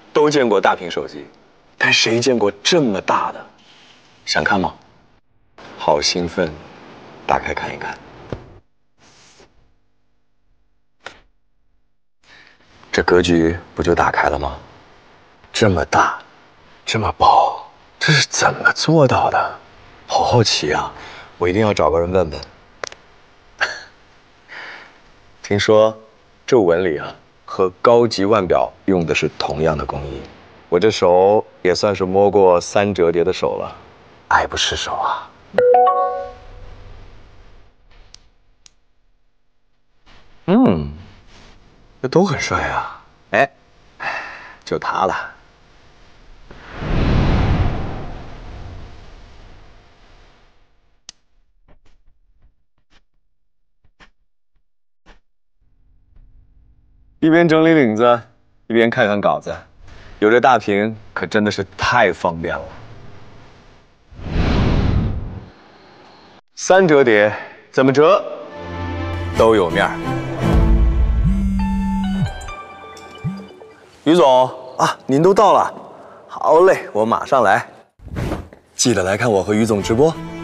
都见过大屏手机，但谁见过这么大的？想看吗？好兴奋，打开看一看。这格局不就打开了吗？这么大，这么薄，这是怎么做到的？好好奇啊！我一定要找个人问问。听说皱纹里啊，和高级腕表用的是同样的工艺。我这手也算是摸过3折叠的手了，爱不释手啊。这都很帅啊。哎，就他了。一边整理领子，一边看看稿子，有这大屏可真的是太方便了。3折叠，怎么折都有面儿。于总啊，您都到了，好嘞，我马上来。记得来看我和于总直播。